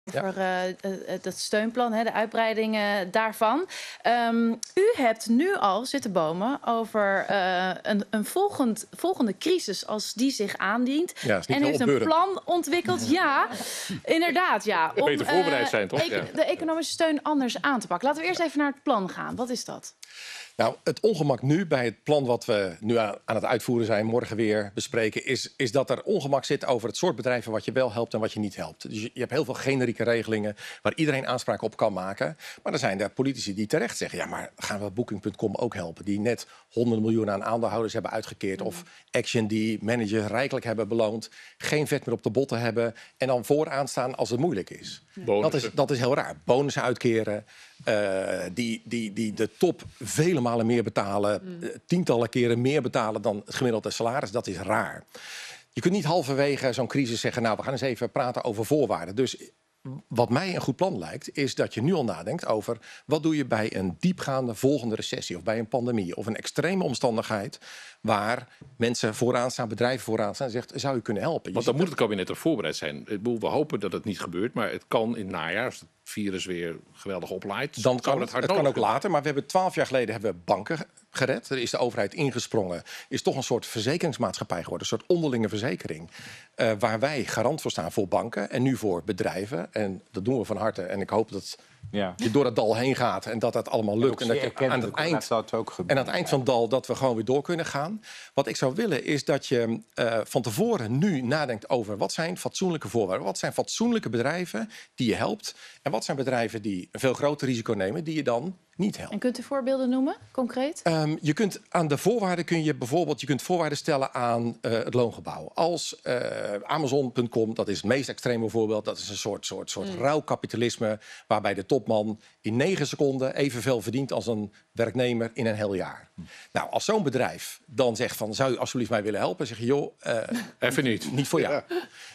over dat steunplan, de uitbreiding daarvan. U hebt nu al zitten bomen over een volgende crisis als die zich aandient. Ja, en heeft een plan ontwikkeld. Ja, inderdaad. Ja, om beter voorbereid zijn, toch? De economische steun anders aan te pakken. Laten we eerst even naar het plan gaan. Wat is dat? Nou, het ongemak nu bij het plan wat we nu aan het uitvoeren zijn, morgen weer bespreken, is dat er ongemak zit over het soort bedrijven wat je wel helpt en wat je niet helpt. Dus je hebt heel veel generieke regelingen waar iedereen aanspraak op kan maken. Maar er zijn er politici die terecht zeggen, ja, maar gaan we Booking.com ook helpen? Die net honderden miljoenen aan aandeelhouders hebben uitgekeerd. Of Action die managers rijkelijk hebben beloond, geen vet meer op de botten hebben en dan vooraan staan als het moeilijk is. Dat is heel raar. Bonussen uitkeren, die de top vele malen meer betalen, tientallen keren meer betalen dan het gemiddelde salaris, dat is raar. Je kunt niet halverwege zo'n crisis zeggen, nou, we gaan eens even praten over voorwaarden. Dus wat mij een goed plan lijkt, is dat je nu al nadenkt over wat doe je bij een diepgaande volgende recessie of bij een pandemie of een extreme omstandigheid waar mensen vooraan staan, bedrijven vooraan staan en zegt, zou je kunnen helpen? Want dan moet het kabinet er voorbereid zijn. We hopen dat het niet gebeurt, maar het kan in het najaar, als het virus weer geweldig oplaait. Dan kan het kan ook later, maar we hebben 12 jaar geleden hebben we banken gered. Er is de overheid ingesprongen. Is toch een soort verzekeringsmaatschappij geworden, een soort onderlinge verzekering. Waar wij garant voor staan voor banken en nu voor bedrijven. En dat doen we van harte. En ik hoop dat je door het dal heen gaat en dat dat allemaal lukt. En dat je aan het eind van het dal dat we gewoon weer door kunnen gaan. Wat ik zou willen is dat je van tevoren nu nadenkt over wat zijn fatsoenlijke voorwaarden. Wat zijn fatsoenlijke bedrijven die je helpt. En wat zijn bedrijven die een veel groter risico nemen die je dan niet helpt. En kunt u voorbeelden noemen, concreet? Je kunt aan de voorwaarden je kunt voorwaarden stellen aan het loongebouw. Als Amazon.com, dat is het meest extreme voorbeeld. Dat is een soort rauw kapitalisme waarbij de topman in 9 seconden evenveel verdient als een werknemer in een heel jaar. Nou, als zo'n bedrijf dan zegt van, zou u alsjeblieft mij willen helpen? Zeg je, joh, even niet. Niet voor jou.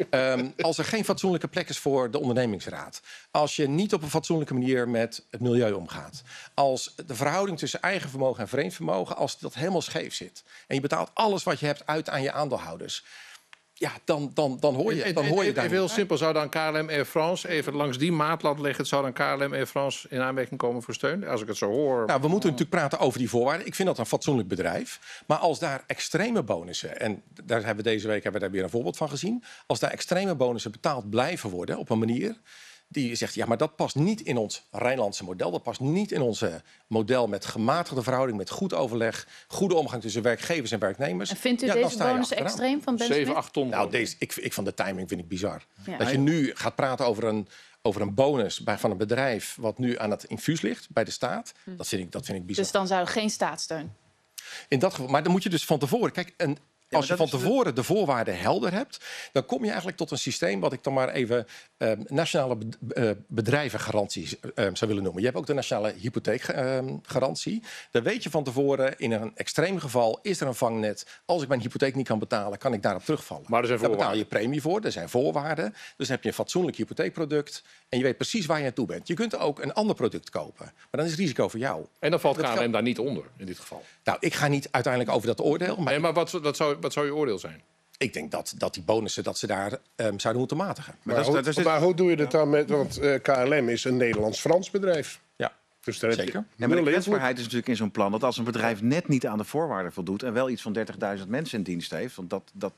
Als er geen fatsoenlijke plek is voor de ondernemingsraad. Als je niet op een fatsoenlijke manier met het milieu omgaat. Als de verhouding tussen eigen vermogen en vreemd vermogen, als dat helemaal scheef zit. En je betaalt alles wat je hebt uit aan je aandeelhouders. Ja, dan hoor je daar. Even heel simpel, zou dan KLM Air France even langs die maatlat leggen? Zou dan KLM Air France in aanmerking komen voor steun? Als ik het zo hoor. Nou, we moeten natuurlijk praten over die voorwaarden. Ik vind dat een fatsoenlijk bedrijf. Maar als daar extreme bonussen, en daar hebben we deze week daar weer een voorbeeld van gezien. Als daar extreme bonussen betaald blijven worden op een manier die zegt, ja, maar dat past niet in ons Rijnlandse model. Dat past niet in onze model met gematigde verhouding, met goed overleg, goede omgang tussen werkgevers en werknemers. En vindt u deze bonussen extreem van Ben Smit? 7, 8 ton. Nou, ik van de timing vind ik bizar. Ja. Dat je nu gaat praten over een bonus van een bedrijf wat nu aan het infuus ligt bij de staat, dat vind ik bizar. Dus dan zou er geen staatssteun? In dat geval, maar dan moet je dus van tevoren. Kijk, als je van tevoren de voorwaarden helder hebt, dan kom je eigenlijk tot een systeem wat ik dan maar even nationale bedrijvengaranties zou willen noemen. Je hebt ook de nationale hypotheekgarantie. Dan weet je van tevoren, in een extreem geval is er een vangnet. Als ik mijn hypotheek niet kan betalen, kan ik daarop terugvallen. Maar er zijn voorwaarden. Daar betaal je premie voor, er zijn voorwaarden. Dus dan heb je een fatsoenlijk hypotheekproduct en je weet precies waar je naartoe bent. Je kunt ook een ander product kopen, maar dan is het risico voor jou. En dan valt KLM daar niet onder, in dit geval. Nou, ik ga niet uiteindelijk over dat oordeel. Maar wat zou je oordeel zijn? Ik denk dat die bonussen dat ze daar zouden moeten matigen. Maar hoe doe je dat dan met? Want KLM is een Nederlands-Frans bedrijf. Ja, dus zeker. Ja, maar de kwetsbaarheid is natuurlijk in zo'n plan dat als een bedrijf net niet aan de voorwaarden voldoet en wel iets van 30.000 mensen in dienst heeft, want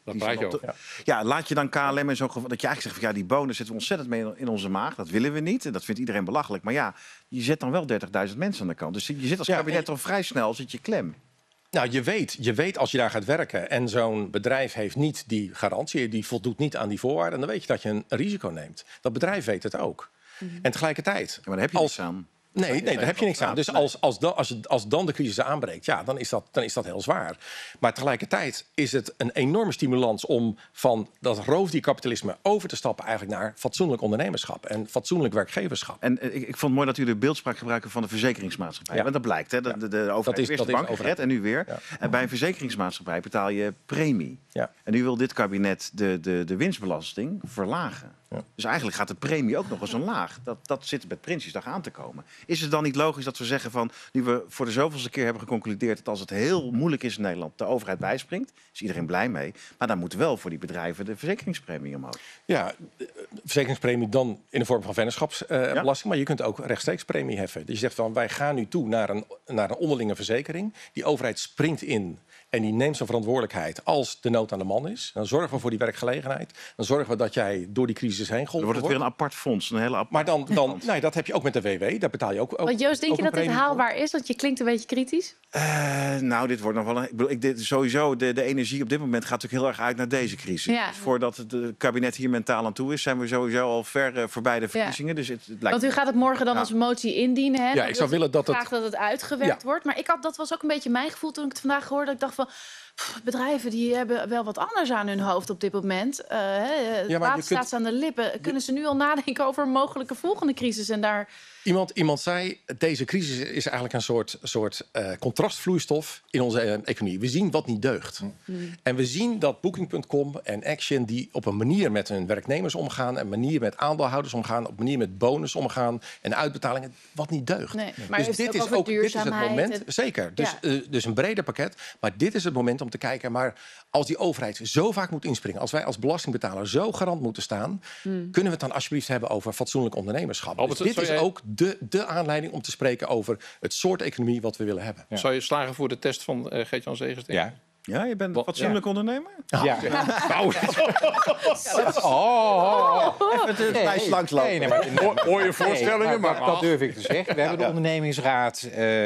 laat je dan KLM in zo'n geval dat je eigenlijk zegt van ja, die bonus zitten we ontzettend mee in onze maag, dat willen we niet en dat vindt iedereen belachelijk. Maar ja, je zet dan wel 30.000 mensen aan de kant. Dus je zit als kabinet al vrij snel zit je klem. Nou, je weet als je daar gaat werken en zo'n bedrijf heeft niet die garantie, die voldoet niet aan die voorwaarden, dan weet je dat je een risico neemt. Dat bedrijf weet het ook. En tegelijkertijd, maar daar heb je niks aan. Nee, daar heb je niks aan. Dus als dan de crisis aanbreekt, ja, dan is dat heel zwaar. Maar tegelijkertijd is het een enorme stimulans om van dat roofdierkapitalisme over te stappen eigenlijk naar fatsoenlijk ondernemerschap en fatsoenlijk werkgeverschap. En ik vond het mooi dat u de beeldspraak gebruikt van de verzekeringsmaatschappij. Ja. Want dat blijkt, hè? De overheid is eerst de bank gered en nu weer. Ja. En bij een verzekeringsmaatschappij betaal je premie. Ja. En nu wil dit kabinet de winstbelasting verlagen. Ja. Dus eigenlijk gaat de premie ook nog eens omlaag. Dat zit met Prinsjesdag aan te komen. Is het dan niet logisch dat we zeggen van... nu we voor de zoveelste keer hebben geconcludeerd... dat als het heel moeilijk is in Nederland, de overheid bijspringt... is iedereen blij mee. Maar dan moet wel voor die bedrijven de verzekeringspremie omhoog. Ja, verzekeringspremie dan in de vorm van vennootschapsbelasting. Maar je kunt ook rechtstreeks premie heffen. Dus je zegt van, wij gaan nu toe naar een onderlinge verzekering. Die overheid springt in en die neemt zijn verantwoordelijkheid als de nood aan de man is. Dan zorgen we voor die werkgelegenheid. Dan zorgen we dat jij door die crisis heen geholpen Dan wordt het weer een apart fonds, een hele apart. Maar dan nee, dat heb je ook met de WW. Daar betaal je ook. Want Joost, denk ook je dat dit haalbaar is? Want je klinkt een beetje kritisch. Nou, dit wordt nog wel sowieso de energie op dit moment gaat natuurlijk heel erg uit naar deze crisis. Ja. Dus voordat het kabinet hier mentaal aan toe is, zijn we sowieso al ver voorbij de verkiezingen. Dus het lijkt... Want u gaat het morgen dan als motie indienen. Hè? Ja, ik zou willen dat graag dat het uitgewerkt wordt. Maar dat was ook een beetje mijn gevoel toen ik het vandaag hoorde. Dat ik dacht van, bedrijven die hebben wel wat anders aan hun hoofd op dit moment. Het water staat aan de lippen. Kunnen ze nu al nadenken over een mogelijke volgende crisis? En daar... Iemand zei, deze crisis is eigenlijk een soort contrastvloeistof in onze economie. We zien wat niet deugt. En we zien dat Booking.com en Action... die op een manier met hun werknemers omgaan... een manier met aandeelhouders omgaan... op een manier met bonus omgaan en uitbetalingen... wat niet deugt. Nee, maar dus dit is het moment. Zeker, dus een breder pakket. Maar dit is het moment om te kijken... maar als die overheid zo vaak moet inspringen... als wij als belastingbetaler zo garant moeten staan... kunnen we het dan alsjeblieft hebben over fatsoenlijk ondernemerschap. Albert, dus dit is ook de aanleiding om te spreken over het soort economie wat we willen hebben. Ja. Zou je slagen voor de test van Gert-Jan Segers? Ja, je bent een fatsoenlijk ondernemer? Ja. Nou, Even lijst langslopen. Nee, maar mooie voorstellingen, maar dat durf ik te zeggen. We hebben de ondernemingsraad.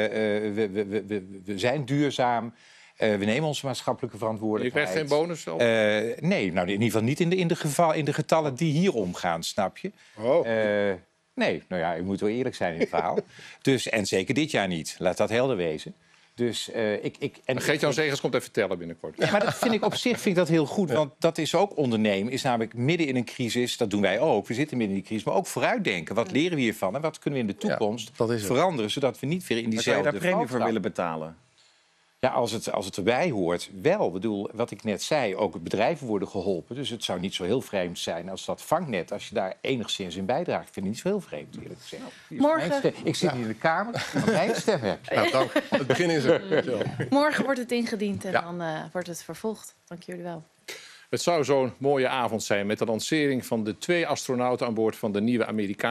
We zijn duurzaam. We nemen onze maatschappelijke Je verantwoordelijkheid. krijgt geen bonus? Nee, nou in ieder geval niet in de getallen die hier omgaan, snap je? Oh. Nee, nou ja, ik moet wel eerlijk zijn in het verhaal. Dus, en zeker dit jaar niet. Laat dat helder wezen. Dus Gert-Jan Segers komt even tellen binnenkort. Ja, maar dat vind ik op zich dat heel goed. Want dat is ook ondernemen. Is namelijk midden in een crisis. Dat doen wij ook. We zitten midden in die crisis. Maar ook vooruitdenken. Wat leren we hiervan? En wat kunnen we in de toekomst veranderen? Zodat we niet weer in Zou je diezelfde daar premie voor valkuil willen betalen? Ja, als het erbij hoort, wel. Ik bedoel, wat ik net zei, ook bedrijven worden geholpen. Dus het zou niet zo heel vreemd zijn als dat vangnet... als je daar enigszins in bijdraagt. Ik vind het niet zo heel vreemd, eerlijk gezegd. Morgen... Ik zit hier in de Kamer, maar mijn stem heb je. nou, dank. Het begin is er. Morgen wordt het ingediend en dan wordt het vervolgd. Dank jullie wel. Het zou zo'n mooie avond zijn met de lancering van de 2 astronauten aan boord van de nieuwe Amerikaanse